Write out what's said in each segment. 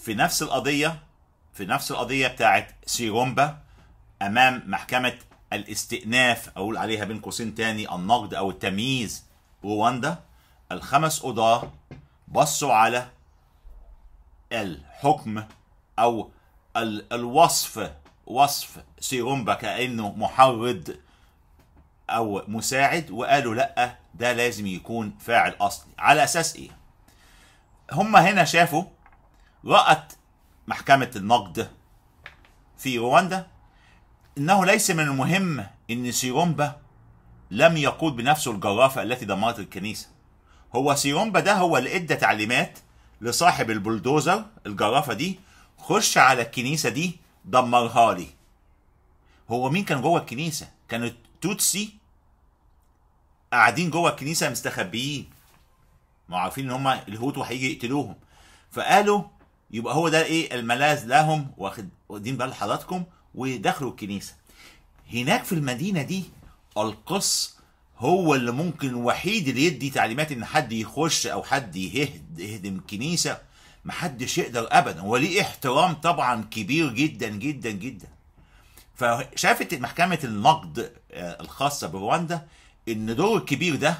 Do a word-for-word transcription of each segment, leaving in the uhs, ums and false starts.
في نفس القضيه في نفس القضيه بتاعت سيرومبا امام محكمه الاستئناف، اقول عليها بين قوسين تاني النقد او التمييز رواندا، الخمس قضاه بصوا على الحكم او الوصف، وصف سيرومبا كأنه محرض او مساعد، وقالوا لا ده لازم يكون فاعل اصلي. على اساس ايه؟ هم هنا شافوا، رأت محكمة النقد في رواندا انه ليس من المهم ان سيرومبا لم يقود بنفسه الجرافة التي دمرت الكنيسة. هو سيرومبا ده هو اللي ادى تعليمات لصاحب البلدوزر الجرافة دي، خش على الكنيسة دي دمرها لي. هو مين كان جوه الكنيسة؟ كانوا توتسي قاعدين جوه الكنيسة مستخبيين، ما عارفين ان هم الهوتو هيجي يقتلوهم، فقالوا يبقى هو ده ايه الملاذ لهم، واخدين بال حضراتكم، ودخلوا الكنيسة. هناك في المدينة دي القس هو اللي ممكن الوحيد اللي يدي تعليمات ان حد يخش او حد يهد يهدم الكنيسة، محدش يقدر ابدا، وليه احترام طبعا كبير جدا جدا جدا. فشافت محكمة النقد الخاصة برواندا ان دور الكبير ده،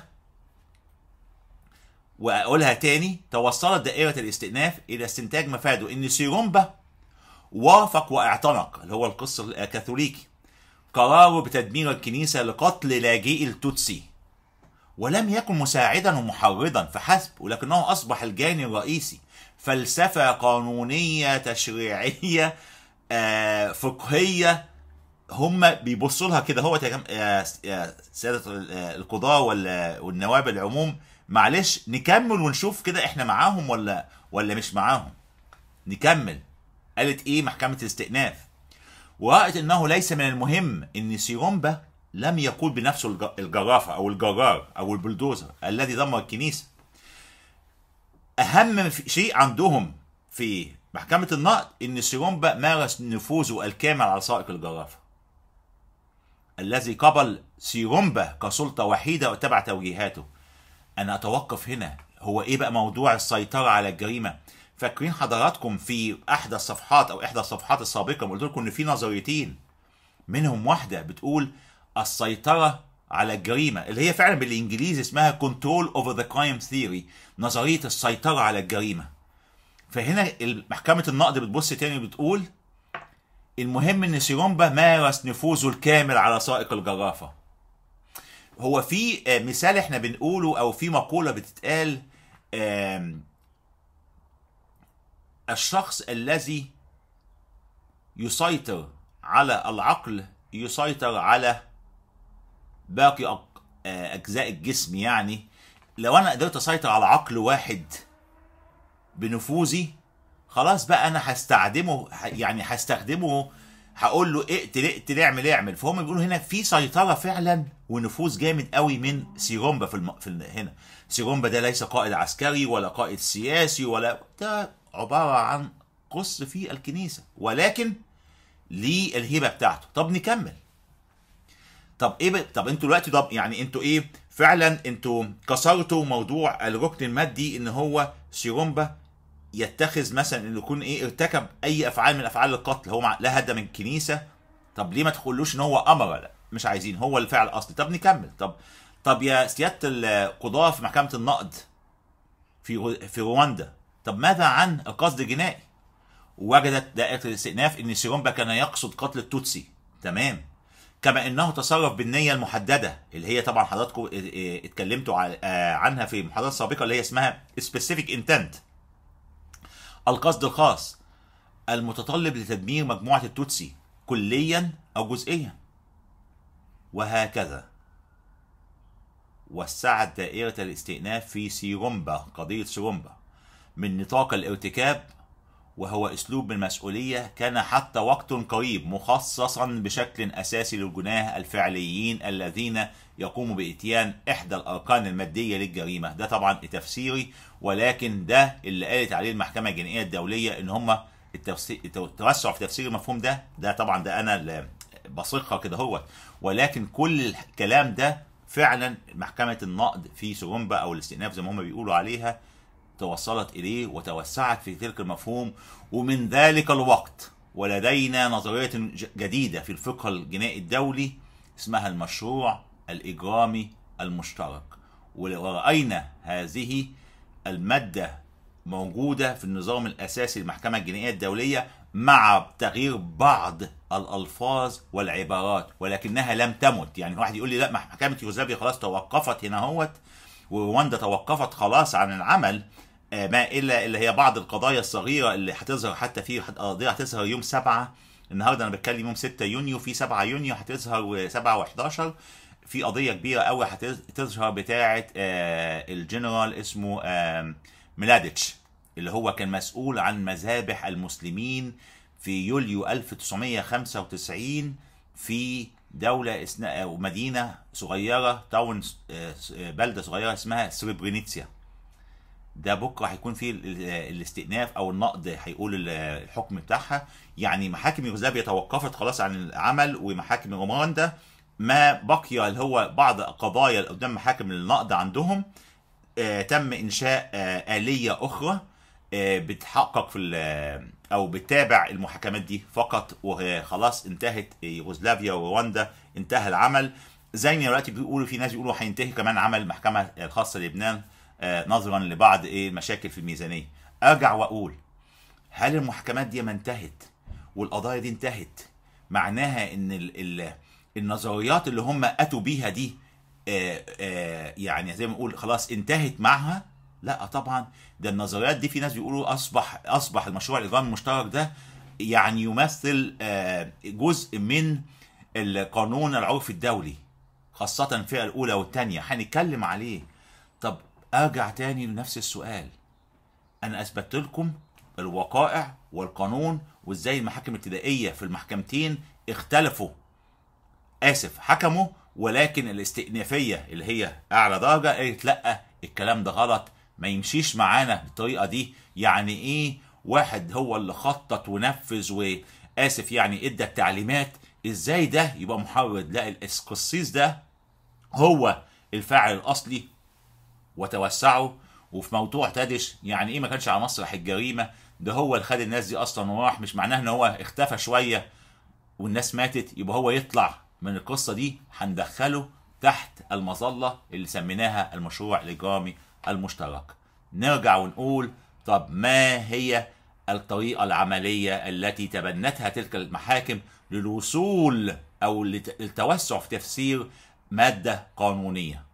واقولها تاني، توصلت دائرة الاستئناف الى استنتاج مفاده ان سيرومبا وافق واعتنق، اللي هو القس الكاثوليكي، قراره بتدمير الكنيسة لقتل لاجئي التوتسي، ولم يكن مساعدا ومحرضا فحسب، ولكنه اصبح الجاني الرئيسي. فلسفة قانونية تشريعية آه فقهية هم بيبصوا لها كده. هو يا سادة القضاة والنواب العموم، معلش نكمل ونشوف كده احنا معاهم ولا ولا مش معاهم. نكمل. قالت ايه محكمة الاستئناف؟ ورأت انه ليس من المهم ان سيرومبا لم يقود بنفسه الجرافة او الجرار او البلدوزر الذي دمر الكنيسة. اهم شيء عندهم في محكمة النقد ان سيرومبا مارس نفوذه الكامل على سائق الجرافة، الذي قبل سيرومبا كسلطة وحيدة واتبع توجيهاته. انا اتوقف هنا، هو ايه بقى موضوع السيطرة على الجريمة؟ فاكرين حضراتكم في احدى الصفحات او احدى الصفحات السابقة قلت لكم ان في نظريتين، منهم واحدة بتقول السيطرة على الجريمة، اللي هي فعلا بالانجليزي اسمها control over the crime theory، نظرية السيطرة على الجريمة. فهنا محكمة النقد بتبص تاني بتقول المهم ان سيرومبا مارس نفوذه الكامل على سائق الجرافة. هو في مثال احنا بنقوله او في مقولة بتتقال، الشخص الذي يسيطر على العقل يسيطر على باقي اجزاء الجسم. يعني لو انا قدرت اسيطر على عقل واحد بنفوذي، خلاص بقى انا هستخدمه، يعني هستخدمه، هقول له اقتل اقتل اعمل اعمل. فهم بيقولوا هنا في سيطرة فعلا ونفوذ جامد قوي من سيرومبا في, الم... في ال... هنا. سيرومبا ده ليس قائد عسكري ولا قائد سياسي، ولا ده عبارة عن قس في الكنيسة، ولكن ليه الهبة بتاعته. طب نكمل. طب ايه ب... طب انتوا دلوقتي، طب يعني انتوا ايه فعلا انتوا كسرتوا موضوع الركن المادي، ان هو سيرومبا يتخذ مثلا انه يكون ايه ارتكب اي افعال من افعال القتل، هو لا هدم الكنيسه. طب ليه ما تقولوش ان هو امر؟ لا مش عايزين، هو الفعل الاصلي. طب نكمل. طب طب يا سياده القضاه في محكمه النقد في في رواندا، طب ماذا عن القصد الجنائي؟ وجدت دائره الاستئناف ان سيرومبا كان يقصد قتل التوتسي، تمام، كما انه تصرف بالنيه المحدده، اللي هي طبعا حضراتكم اتكلمتوا عنها في محاضرات سابقه، اللي هي اسمها specific intent، القصد الخاص المتطلب لتدمير مجموعة التوتسي كليا أو جزئيا. وهكذا وسعت دائرة الاستئناف في سيرومبا، قضية سيرومبا، من نطاق الارتكاب، وهو أسلوب من المسؤولية كان حتى وقت قريب مخصصا بشكل أساسي للجناه الفعليين الذين يقوموا بإتيان إحدى الأركان المادية للجريمة. ده طبعا تفسيري، ولكن ده اللي قالت عليه المحكمة الجنائية الدولية، إن هم التوسع في تفسير المفهوم ده، ده طبعا ده أنا اللي بصيغها كده هو، ولكن كل الكلام ده فعلا محكمة النقد في سيرومبا أو الاستئناف زي ما هم بيقولوا عليها توصلت إليه وتوسعت في تلك المفهوم. ومن ذلك الوقت ولدينا نظرية جديدة في الفقه الجنائي الدولي اسمها المشروع الإجرامي المشترك، ورأينا هذه المادة موجودة في النظام الأساسي للمحكمة الجنائية الدولية مع تغيير بعض الألفاظ والعبارات، ولكنها لم تمت. يعني واحد يقول لي لا محكمة يوغوسلافيا خلاص توقفت هنا هوت، ورواندا توقفت خلاص عن العمل، ما إلا اللي هي بعض القضايا الصغيرة اللي هتظهر، حتى في قضية هتظهر يوم سبعة، النهارده أنا بتكلم يوم ستة يونيو، في سبعة يونيو هتظهر سبعة وحداشر في قضية كبيرة قوي هتظهر بتاعة الجنرال اسمه ميلاديتش، اللي هو كان مسؤول عن مذابح المسلمين في يوليو ألف وتسعمية وخمسة وتسعين في دولة أو مدينة صغيرة، تاون، بلدة صغيرة اسمها سريبرينيتسيا. ده بكرة هيكون فيه الاستئناف أو النقد، هيقول الحكم بتاعها. يعني محاكم يوغوسلافيا توقفت خلاص عن العمل، ومحاكم رواندا ما بقي اللي هو بعض قضايا قدام محاكم النقد عندهم. آه تم إنشاء آه آلية أخرى آه بتحقق في أو بتتابع المحاكمات دي فقط، وخلاص انتهت يوغوسلافيا ورواندا، انتهى العمل. زي ما دلوقتي بيقولوا في ناس بيقولوا هينتهي كمان عمل المحكمة الخاصة للبنان آه نظرا لبعض ايه المشاكل في الميزانية. أرجع وأقول هل المحاكمات دي ما انتهت والقضايا دي انتهت معناها إن ال ال النظريات اللي هم أتوا بيها دي آآ آآ يعني زي ما نقول خلاص انتهت معها؟ لا طبعا، ده النظريات دي في ناس بيقولوا اصبح اصبح المشروع الاجرامي المشترك ده يعني يمثل جزء من القانون العرفي الدولي، خاصة الفئة الأولى والثانية هنتكلم عليه. طب ارجع تاني لنفس السؤال، انا اثبتت لكم الوقائع والقانون وازاي المحاكم الابتدائية في المحكمتين اختلفوا، اسف حكموا، ولكن الاستئنافيه اللي هي اعلى درجه قالت لا الكلام ده غلط، ما يمشيش معانا بالطريقه دي. يعني ايه واحد هو اللي خطط ونفذ واسف يعني ادى التعليمات، ازاي ده يبقى محرض؟ لا، القسيس ده هو الفاعل الاصلي وتوسعوا. وفي موضوع تادش يعني ايه ما كانش على مسرح الجريمه، ده هو اللي خد الناس دي اصلا وراح، مش معناه ان هو اختفى شويه والناس ماتت يبقى هو يطلع من القصة دي. هندخله تحت المظلة اللي سميناها المشروع الإجرامي المشترك. نرجع ونقول طب ما هي الطريقة العملية التي تبنتها تلك المحاكم للوصول أو للتوسع في تفسير مادة قانونية؟